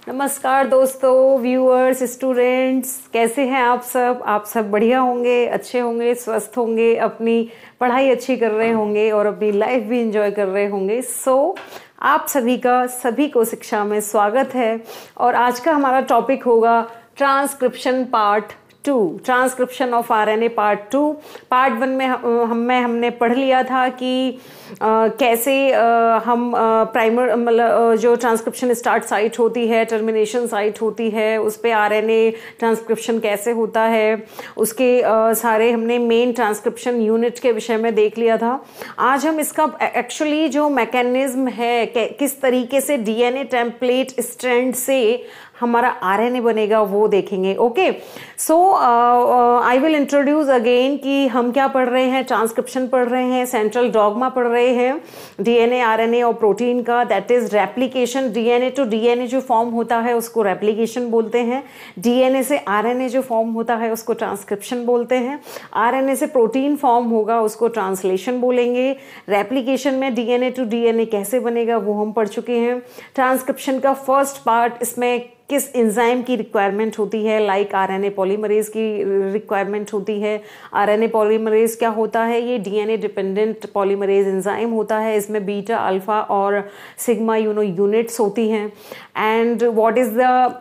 नमस्कार दोस्तों, viewers, students, कैसे हैं आप सब? आप सब बढ़िया होंगे, अच्छे होंगे, स्वस्थ होंगे, अपनी पढ़ाई अच्छी कर रहे होंगे और अपनी लाइफ भी एंजॉय कर रहे होंगे। आप सभी को शिक्षा में स्वागत है। और आज का हमारा टॉपिक होगा transcription part 2, transcription of RNA part 2। Part 1 में हमने पढ़ लिया था कि कैसे हम प्राइमर मतलब जो ट्रांसक्रिप्शन स्टार्ट साइट होती है, टर्मिनेशन साइट होती है, उस पे आरएनए ट्रांसक्रिप्शन कैसे होता है, उसके सारे हमने मेन ट्रांसक्रिप्शन यूनिट के विषय में देख लिया था। आज हम इसका एक्चुअली जो मैकेनिज्म है, किस तरीके से डीएनए टेम्पलेट स्ट्रैंड से हमारा आरएनए बनेगा, वो देखेंगे। Okay, so I will introduce again कि हम क्या पढ़ रहे हैं। ट्रांसक्रिप्शन पढ़ रहे हैं, सेंट्रल डॉगमा पढ़ रहे हैं डीएनए, आरएनए और प्रोटीन का, that is replication. DNA to DNA जो फॉर्म होता है उसको रेप्लिकेशन बोलते हैं। डीएनए से आरएनए जो फॉर्म होता है उसको ट्रांसक्रिप्शन बोलते हैं। आरएनए से प्रोटीन फॉर्म होगा उसको ट्रांसलेशन बोलेंगे। रेप्लिकेशन में डीएनए टू डीएनए कैसे बनेगा वो हम पढ़ चुके हैं। ट्रांसक्रिप्शन का फर्स्ट पार्ट, इसमें किस एंजाइम की रिक्वायरमेंट होती है, लाइक आरएनए पॉलीमरेज की रिक्वायरमेंट होती है। आरएनए पॉलीमरेज क्या होता है? ये डीएनए डिपेंडेंट पॉलीमरेज एंजाइम होता है। इसमें बीटा, अल्फा और सिग्मा यूनिट्स होती हैं। And what is the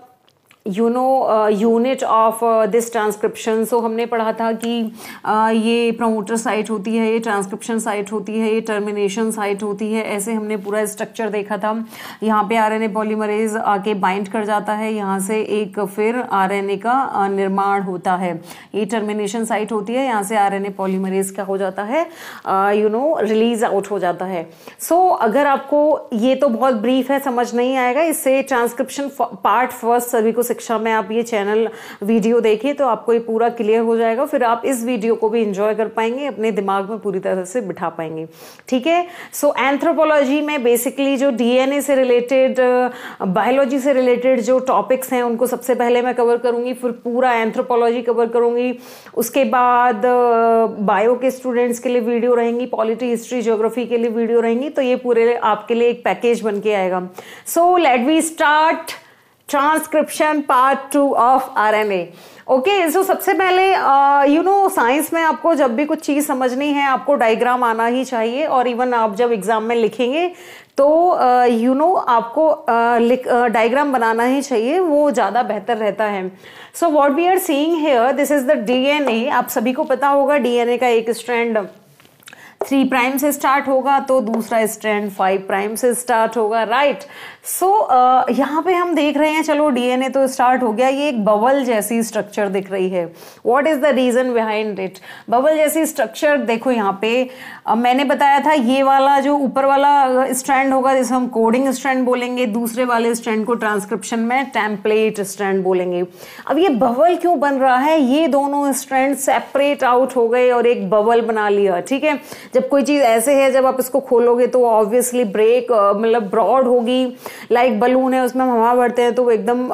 unit of this transcription. So हमने पढ़ा था कि ये प्रमोटर साइट होती है, ये ट्रांसक्रिप्शन साइट होती है, ये टर्मिनेशन साइट होती है। ऐसे हमने पूरा स्ट्रक्चर देखा था। यहाँ पे आरएनए पॉलीमरेज आके बाइंड कर जाता है, यहाँ से एक फिर आरएनए का निर्माण होता है। ये टर्मिनेशन साइट होती है, यहाँ से आरएनए पॉलीमरेज क्या हो जाता है, रिलीज आउट हो जाता है। सो अगर आपको ये तो बहुत ब्रीफ है, समझ नहीं आएगा, इससे ट्रांसक्रिप्शन पार्ट फर्स्ट सभी को शिक्षा में आप ये चैनल वीडियो देखिए तो आपको ये पूरा क्लियर हो जाएगा। फिर आप इस वीडियो को भी एंजॉय कर पाएंगे, अपने दिमाग में पूरी तरह से बिठा पाएंगे। ठीक है। सो एंथ्रोपोलॉजी में बेसिकली जो डीएनए से रिलेटेड, बायोलॉजी से रिलेटेड जो टॉपिक्स हैं उनको सबसे पहले मैं कवर करूंगी, फिर पूरा एंथ्रोपोलॉजी कवर करूंगी। उसके बाद बायो के स्टूडेंट्स के लिए वीडियो रहेंगी, पॉलिटी, हिस्ट्री, ज्योग्राफी के लिए वीडियो रहेंगी। तो ये पूरे आपके लिए एक पैकेज बन के आएगा। So let we start transcription part 2 of RNA. Okay, so सबसे पहले साइंस में आपको जब भी कुछ चीज समझनी है आपको डायग्राम आना ही चाहिए। और इवन आप जब एग्जाम में लिखेंगे तो आपको डायग्राम बनाना ही चाहिए, वो ज्यादा बेहतर रहता है। So what we are seeing here, this is the DNA. आप सभी को पता होगा डीएनए का एक स्ट्रैंड 3 प्राइम से स्टार्ट होगा तो दूसरा स्ट्रैंड 5 प्राइम से स्टार्ट होगा, राइट। सो यहाँ पे हम देख रहे हैं, चलो डीएनए तो स्टार्ट हो गया, ये एक बबल जैसी स्ट्रक्चर दिख रही है। What is the reason behind it? Bubble जैसी स्ट्रक्चर देखो यहाँ पे मैंने बताया था, ये वाला जो ऊपर वाला स्ट्रैंड होगा जिसे हम कोडिंग स्ट्रैंड बोलेंगे, दूसरे वाले स्ट्रैंड को ट्रांसक्रिप्शन में टेम्पलेट स्ट्रैंड बोलेंगे। अब ये बबल क्यों बन रहा है? ये दोनों स्ट्रैंड सेपरेट आउट हो गए और एक बबल बना लिया। ठीक है, जब कोई चीज ऐसे है, जब आप इसको खोलोगे तो ऑब्वियसली ब्रेक मतलब ब्रॉड होगी, लाइक बलून है उसमें हम हवा भरते हैं तो वो एकदम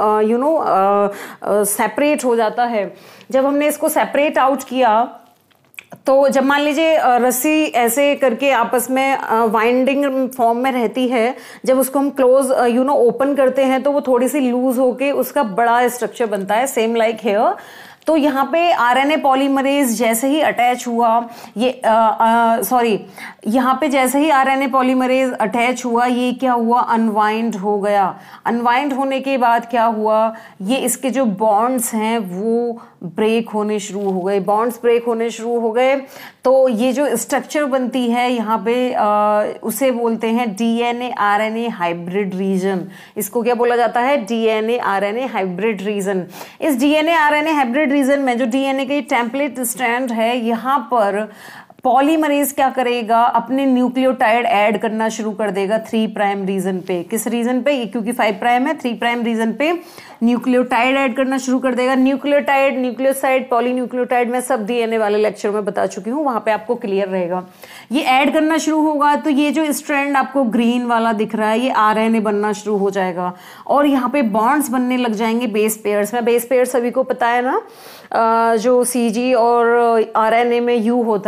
सेपरेट हो जाता है। जब हमने इसको सेपरेट आउट किया तो जब मान लीजिए रस्सी ऐसे करके आपस में वाइंडिंग फॉर्म में रहती है, जब उसको हम क्लोज ओपन करते हैं तो वो थोड़ी सी लूज होके उसका बड़ा स्ट्रक्चर बनता है, सेम लाइक हेयर। तो यहाँ पे आरएनए पॉलीमरेज जैसे ही अटैच हुआ, यहाँ पे जैसे ही आरएनए पॉलीमरेज अटैच हुआ, ये क्या हुआ, अनवाइंड हो गया। अनवाइंड होने के बाद क्या हुआ, ये इसके जो बॉन्ड्स हैं वो ब्रेक होने शुरू हो गए। बॉन्ड्स ब्रेक होने शुरू हो गए तो ये जो स्ट्रक्चर बनती है यहाँ पे उसे बोलते हैं डीएनए आरएनए हाइब्रिड रीजन। इसको क्या बोला जाता है? DNA RNA hybrid region. इस डीएनए आरएनए हाइब्रिड रीजन में जो डीएनए के टेम्पलेट स्ट्रैंड है, यहाँ पर पॉलीमरेज क्या करेगा, अपने न्यूक्लियोटाइड ऐड करना शुरू कर देगा 3 प्राइम रीजन पे। किस रीजन पे? क्योंकि 5 प्राइम है, 3 प्राइम रीजन पे न्यूक्लियोटाइड ऐड करना शुरू कर देगा। न्यूक्लियोटाइड, न्यूक्लियोसाइड, पॉलीन्यूक्लियोटाइड में सब डीएनए वाले लेक्चर में बता चुकी हूँ, वहां पे आपको क्लियर रहेगा। ये ऐड करना शुरू होगा तो ये जो स्ट्रैंड आपको ग्रीन वाला दिख रहा है, ये आरएनए बनना शुरू हो जाएगा और यहाँ पे बॉन्ड्स बनने लग जाएंगे बेस पेयर्स में। बेस पेयर सभी को पता है ना, जो सीजी और आरएनए में यू होता है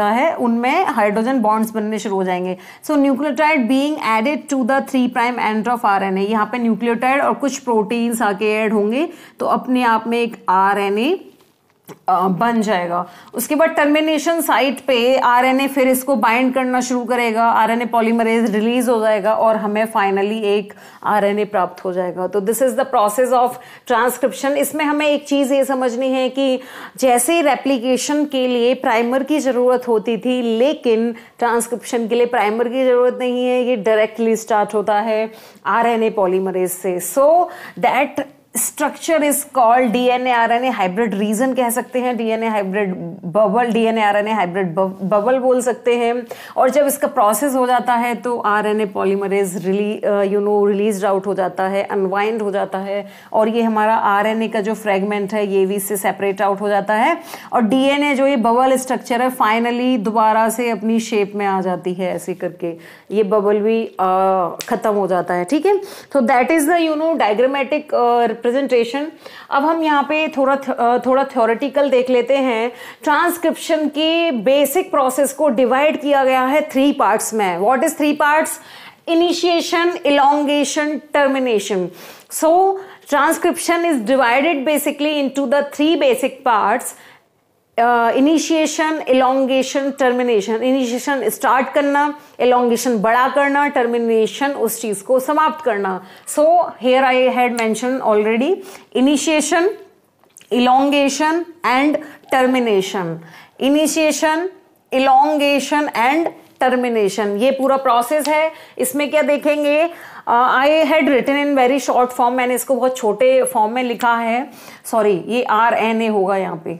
उनमें हाइड्रोजन बॉन्ड्स बनने शुरू हो जाएंगे। So nucleotide being added to the 3' end of RNA, यहाँ पे न्यूक्लियोटाइड और कुछ प्रोटीन्स आके ऐड होंगे तो अपने आप में एक RNA बन जाएगा। उसके बाद टर्मिनेशन साइट पे RNA फिर इसको बाइंड करना शुरू करेगा, RNA पॉलीमरेज रिलीज हो जाएगा और हमें फाइनली एक RNA प्राप्त हो जाएगा। तो this is the process of transcription. इसमें हमें एक चीज ये समझनी है कि जैसे रेप्लिकेशन के लिए प्राइमर की जरूरत होती थी, लेकिन ट्रांसक्रिप्शन के लिए प्राइमर की जरूरत नहीं है, ये डायरेक्टली स्टार्ट होता है RNA पॉलीमरेज से। So that structure is called DNA RNA hybrid region कह सकते हैं, DNA hybrid bubble, DNA RNA hybrid bubble बोल सकते हैं। और जब इसका प्रोसेस हो जाता है तो RNA पॉलीमरेज रिलीज आउट हो जाता है, अनवाइंड हो जाता है और ये हमारा RNA का जो फ्रेगमेंट है ये भी इससे सेपरेट आउट हो जाता है और DNA जो ये बबल स्ट्रक्चर है फाइनली दोबारा से अपनी शेप में आ जाती है, ऐसे करके ये बबल भी खत्म हो जाता है। ठीक है, तो that is the diagrammatic presentation. अब हम यहाँ पे थोड़ा थ्योरेटिकल देख लेते हैं। ट्रांसक्रिप्शन के बेसिक प्रोसेस को डिवाइड किया गया है 3 पार्ट्स में। What is 3 parts? Initiation, elongation, termination. So transcription is divided basically into the 3 basic parts, initiation, elongation, termination. Initiation start करना, इलोंगेशन बड़ा करना, टर्मिनेशन उस चीज को समाप्त करना। So here I had mention already initiation, elongation and termination. Initiation, elongation and termination, ये पूरा प्रोसेस है। इसमें क्या देखेंगे, I had written in very short form, मैंने इसको बहुत छोटे फॉर्म में लिखा है। सॉरी, ये RNA होगा, यहाँ पे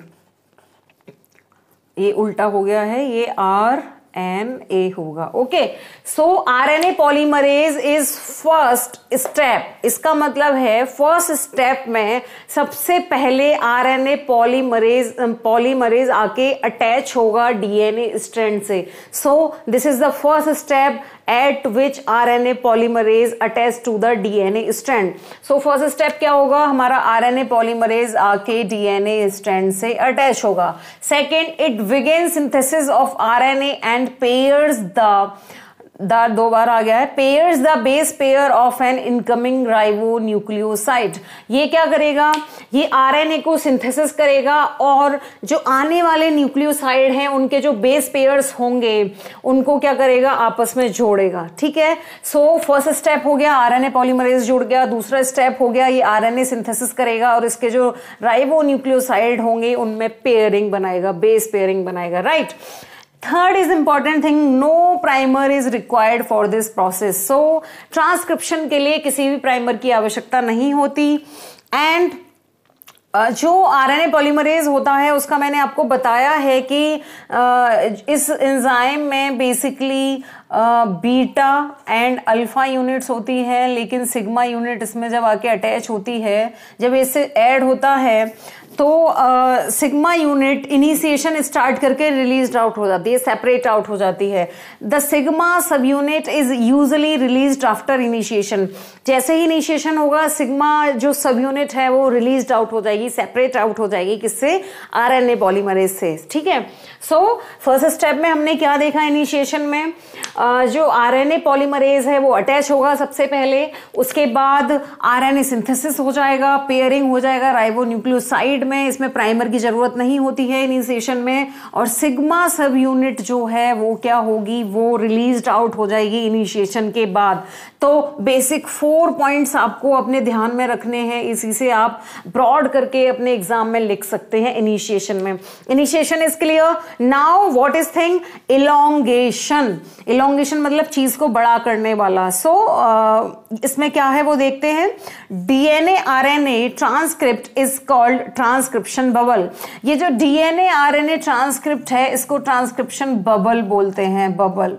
ये उल्टा हो गया है, ये RNA होगा। Okay, so RNA polymerase is first step. इसका मतलब है फर्स्ट स्टेप में सबसे पहले RNA पॉलीमरेज आके अटैच होगा DNA स्ट्रैंड से। So this is the first step at which RNA polymerase attach to the DNA strand. So first step क्या होगा, हमारा RNA polymerase आके DNA strand से अटैच होगा। Second, it begins synthesis of RNA and pairs दो बार आ गया है, pairs the base pair of an incoming ribonucleoside. ये क्या करेगा, ये RNA को सिंथेसिस करेगा और जो आने वाले न्यूक्लियोसाइड हैं उनके जो बेस पेयर्स होंगे उनको क्या करेगा, आपस में जोड़ेगा। ठीक है, सो फर्स्ट स्टेप हो गया RNA पॉलीमरेज जुड़ गया। दूसरा स्टेप हो गया ये RNA सिंथेसिस करेगा और इसके जो राइबोन्यूक्लियोसाइड होंगे उनमें पेयरिंग बनाएगा, बेस पेयरिंग बनाएगा, right. Third is important thing, no primer is required for this process. So transcription के लिए किसी भी प्राइमर की आवश्यकता नहीं होती। एंड जो RNA पॉलीमरेज होता है उसका मैंने आपको बताया है कि इस एंजाइम में basically beta and alpha units होती है, लेकिन सिग्मा यूनिट इसमें जब आके अटैच होती है, जब इससे ऐड होता है तो सिग्मा यूनिट इनिशिएशन स्टार्ट करके रिलीज आउट हो जाती है, सेपरेट आउट हो जाती है। The sigma subunit is usually released after initiation. जैसे ही इनिशिएशन होगा सिग्मा जो सब यूनिट है वो रिलीज्ड आउट हो जाएगी, सेपरेट आउट हो जाएगी, किससे, RNA पॉलीमरेज से। ठीक है, सो फर्स्ट स्टेप में हमने क्या देखा, इनिशिएशन में जो RNA पॉलीमरेज है वो अटैच होगा सबसे पहले, उसके बाद RNA सिंथेसिस हो जाएगा, पेयरिंग हो जाएगा राइबोन्यूक्लियोसाइड में, इसमें प्राइमर की जरूरत नहीं होती है इनिशिएशन में। और सिग्मा सब यूनिट जो है वो क्या होगी, वो रिलीज्ड आउट हो जाएगी इनिशिएशन के बाद। तो बेसिक 4 पॉइंट्स आपको अपने ध्यान में रखने हैं, इसी से आप ब्रॉड करके अपने एग्जाम में लिख सकते हैं इनिशिएशन में। Initiation is clear. Now what is thing, elongation. Elongation मतलब चीज को बड़ा करने वाला। इसमें क्या है वो देखते हैं। DNA RNA transcript is called transcription bubble. ये जो DNA RNA ट्रांसक्रिप्ट है इसको ट्रांसक्रिप्शन बबल बोलते हैं, बबल।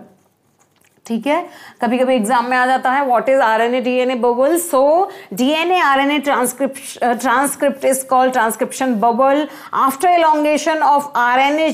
ठीक है, कभी कभी एग्जाम में आ जाता है what is RNA DNA bubble. So DNA RNA transcript is called transcription bubble after elongation of RNA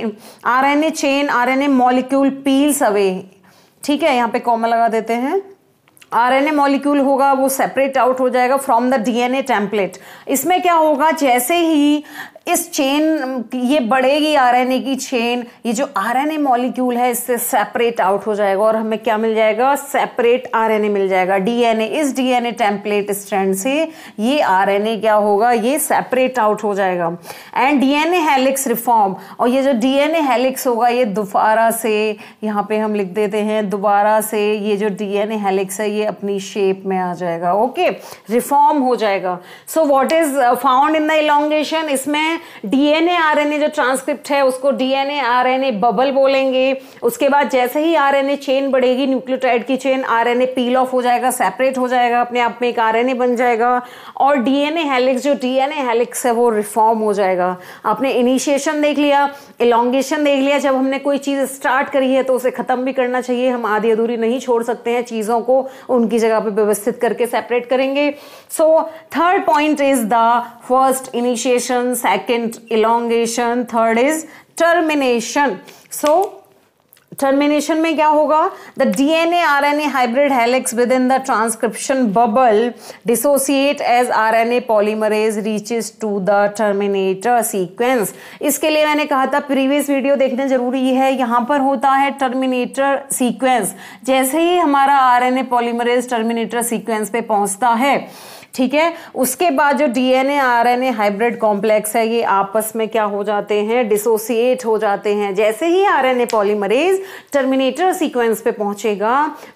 chain RNA molecule peels away. ठीक है, यहाँ पे कॉमा लगा देते हैं। RNA मॉलिक्यूल होगा वो सेपरेट आउट हो जाएगा फ्रॉम द DNA टेम्पलेट। इसमें क्या होगा, जैसे ही इस चेन ये बढ़ेगी, आरएनए की चेन, ये जो आरएनए मॉलिक्यूल है इससे सेपरेट आउट हो जाएगा और हमें क्या मिल जाएगा, सेपरेट आरएनए मिल जाएगा। डीएनए, इस डीएनए टेम्पलेट स्ट्रैंड से ये आरएनए क्या होगा, ये सेपरेट आउट हो जाएगा। एंड डीएनए हेलिक्स रिफॉर्म, और ये जो डीएनए हेलिक्स होगा ये दोबारा से, यहाँ पे हम लिख देते हैं दोबारा से, ये जो डीएनए हेलिक्स है ये अपनी शेप में आ जाएगा। ओके, रिफॉर्म हो जाएगा। So what is found in the elongation, इसमें डीएनए आरएनए जो ट्रांसक्रिप्ट है उसको डीएनए आरएनए बबल बोलेंगे। उसके बाद जैसे ही आरएनए चेन बढ़ेगी, न्यूक्लियोटाइड की चेन, आरएनए पील ऑफ हो जाएगा, सेपरेट हो जाएगा, अपने आप में एक आरएनए बन जाएगा और डीएनए हेलिक्स, जो डीएनए हेलिक्स है वो रिफॉर्म हो जाएगा। आपने इनिशिएशन देख लिया, इलॉन्गेशन देख लिया। जब हमने कोई चीज स्टार्ट करी है तो उसे खत्म भी करना चाहिए, हम आधी अधूरी नहीं छोड़ सकते हैं, चीजों को उनकी जगह पे व्यवस्थित करके सेपरेट करेंगे। So third point is the first initiation, second elongation, third is termination. So termination में क्या होगा, the DNA RNA hybrid helix within the transcription bubble dissociate as RNA polymerase reaches to the terminator sequence. इसके लिए मैंने कहा था previous video देखना जरूरी है। यहां पर होता है टर्मिनेटर सीक्वेंस। जैसे ही हमारा RNA polymerase टर्मिनेटर सीक्वेंस पे पहुंचता है, ठीक है, उसके बाद जो डीएनए आरएनए हाइब्रिड कॉम्प्लेक्स है ये आपस में क्या हो जाते हैं, डिसोसिएट हो जाते हैं। जैसे ही आरएनए पॉलीमरेज टर्मिनेटर सीक्वेंस पे पहुंचेगा,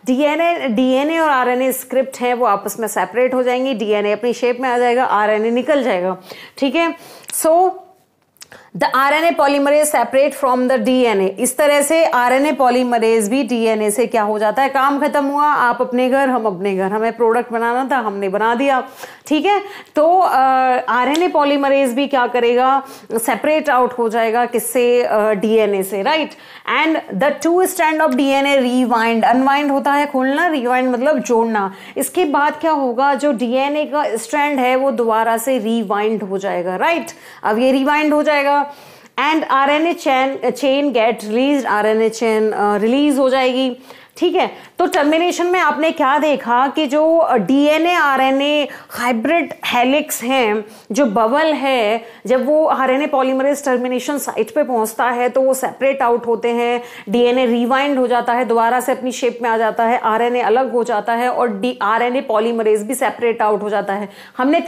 डीएनए और आरएनए स्क्रिप्ट है वो आपस में सेपरेट हो जाएंगी, डीएनए अपनी शेप में आ जाएगा, आरएनए निकल जाएगा। ठीक है, so the RNA polymerase separate from the DNA. इस तरह से आरएनए पॉलीमरेज भी डीएनए से क्या हो जाता है, काम खत्म हुआ, आप अपने घर, हम अपने घर, हमें प्रोडक्ट बनाना था, हमने बना दिया। ठीक है, तो आरएनए पॉलीमरेज भी क्या करेगा, सेपरेट आउट हो जाएगा, किससे, डीएनए से, right. And the two strand of DNA rewind, unwind होता है खोलना, रीवाइंड मतलब जोड़ना। इसके बाद क्या होगा, जो डीएनए का स्ट्रैंड है वो दोबारा से रीवाइंड हो जाएगा, राइट। अब ये रीवाइंड हो जाएगा and RNA chain get release, RNA chain release हो जाएगी। ठीक है, तो टर्मिनेशन में आपने क्या देखा कि जो डीएनए आरएनए हाइब्रिड हेलिक्स हैं, जो बबल है, जब वो आरएनए पॉलीमरेज टर्मिनेशन साइट पे पहुंचता है तो वो सेपरेट आउट होते हैं, डीएनए रिवाइंड हो जाता है, दोबारा से अपनी शेप में आ जाता है, आरएनए अलग हो जाता है और आरएनए पॉलीमरेज भी सेपरेट आउट हो जाता है। हमने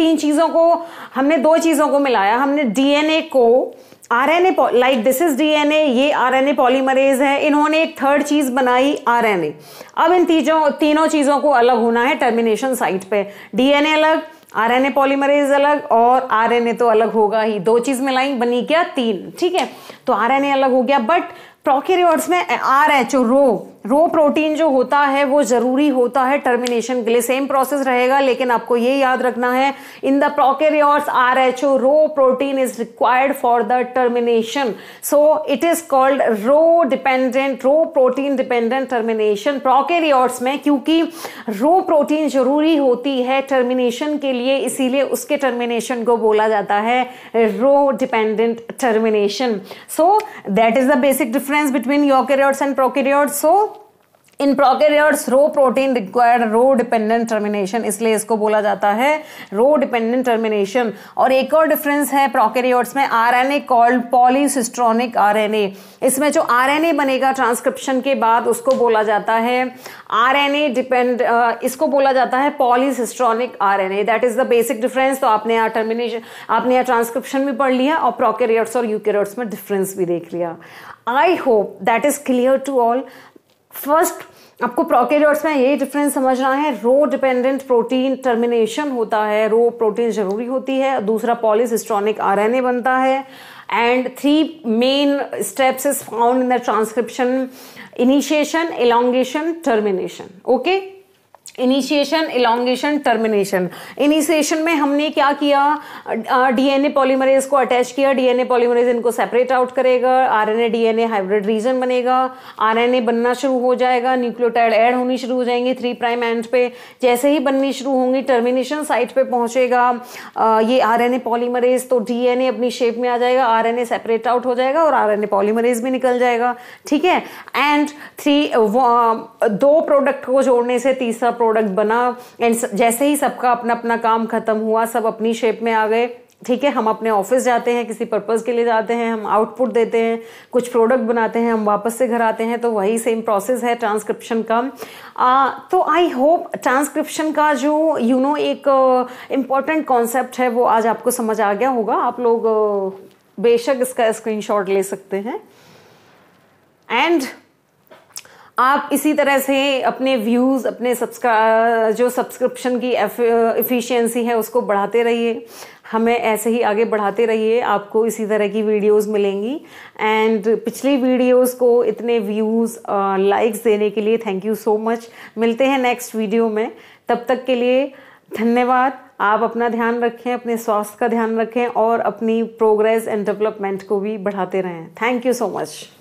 दो चीजों को मिलाया, हमने डीएनए को RNA, like this is DNA, ये आरएनए पॉलीमरेज है, इन्होंने एक थर्ड चीज बनाई आरएनए। अब इन तीनों चीजों को अलग होना है टर्मिनेशन साइट पे, डीएनए अलग, आरएनए पॉलीमरेज अलग और आरएनए तो अलग होगा ही। दो चीज मिलाई, बनी क्या, तीन। ठीक है, तो आरएनए अलग हो गया। बट प्रोकैरियोट्स में आरएचओ, रो प्रोटीन जो होता है वो जरूरी होता है टर्मिनेशन के लिए। सेम प्रोसेस रहेगा, लेकिन आपको ये याद रखना है, in the prokaryotes R H O, rho protein is required for the termination, so it is called rho protein dependent termination. Prokaryotes में क्योंकि रो प्रोटीन जरूरी होती है टर्मिनेशन के लिए, इसीलिए उसके टर्मिनेशन को बोला जाता है rho dependent termination. So that is the basic difference between eukaryotes and prokaryotes. So in prokaryotes rho protein required rho dependent termination, इसलिए इसको बोला जाता है रो डिपेंडेंट टर्मिनेशन। और एक और डिफरेंस है प्रोकैरियोट्स में, आरएनए कॉल्ड पॉलीसिस्ट्रोनिक आरएनए। इसमें जो आरएनए बनेगा ट्रांसक्रिप्शन के बाद उसको बोला जाता है इसको बोला जाता है polycistronic RNA. That is the basic difference. तो आपने यहाँ ट्रांसक्रिप्शन भी पढ़ लिया और प्रोकैरियोट्स और यूकैरियोट्स में डिफरेंस भी देख लिया। I hope that is clear to all. First, आपको प्रोकैरियोट्स में ये डिफरेंस समझना है, रो डिपेंडेंट प्रोटीन टर्मिनेशन होता है, रो प्रोटीन जरूरी होती है, दूसरा पॉलीसिस्ट्रोनिक आरएनए बनता है, and 3 main steps is found in the transcription, initiation, elongation, termination. Okay, initiation, elongation, termination. Initiation में हमने क्या किया, डीएनए पॉलीमरेज को अटैच किया, डीएनए पॉलीमरेज इनको सेपरेट आउट करेगा, आरएनए डीएनए हाइब्रिड रीजन बनेगा, आरएनए बनना शुरू हो जाएगा, न्यूक्लियोटाइड ऐड होनी शुरू हो जाएंगी 3 प्राइम एंड पे। जैसे ही बननी शुरू होंगी, टर्मिनेशन साइट पे पहुंचेगा ये आरएनए पॉलीमरेज, तो डीएनए अपनी शेप में आ जाएगा, आरएनए सेपरेट आउट हो जाएगा और आरएनए पॉलीमरेज भी निकल जाएगा। ठीक है, एंड 2 प्रोडक्ट को जोड़ने से तीसरा प्रोडक्ट बना, एंड जैसे ही सबका अपना अपना काम खत्म हुआ, सब अपनी शेप में आ गए, ठीक है, हम अपने ऑफिस जाते हैं, किसी पर्पस के लिए जाते हैं, हम आउटपुट देते हैं, कुछ प्रोडक्ट बनाते हैं, हम वापस से घर आते हैं, तो वही सेम प्रोसेस है ट्रांसक्रिप्शन का। तो आई होप ट्रांसक्रिप्शन का जो एक इम्पॉर्टेंट कॉन्सेप्ट है वो आज आपको समझ आ गया होगा। आप लोग बेशक इसका स्क्रीनशॉट ले सकते हैं एंड आप इसी तरह से अपने व्यूज़, अपने सब्सक्रिप्शन की एफिशिएंसी है उसको बढ़ाते रहिए, हमें ऐसे ही आगे बढ़ाते रहिए, आपको इसी तरह की वीडियोस मिलेंगी। एंड पिछली वीडियोस को इतने व्यूज़, लाइक्स देने के लिए थैंक यू सो मच। मिलते हैं नेक्स्ट वीडियो में, तब तक के लिए धन्यवाद। आप अपना ध्यान रखें, अपने स्वास्थ्य का ध्यान रखें और अपनी प्रोग्रेस एंड डेवलपमेंट को भी बढ़ाते रहें। Thank you so much.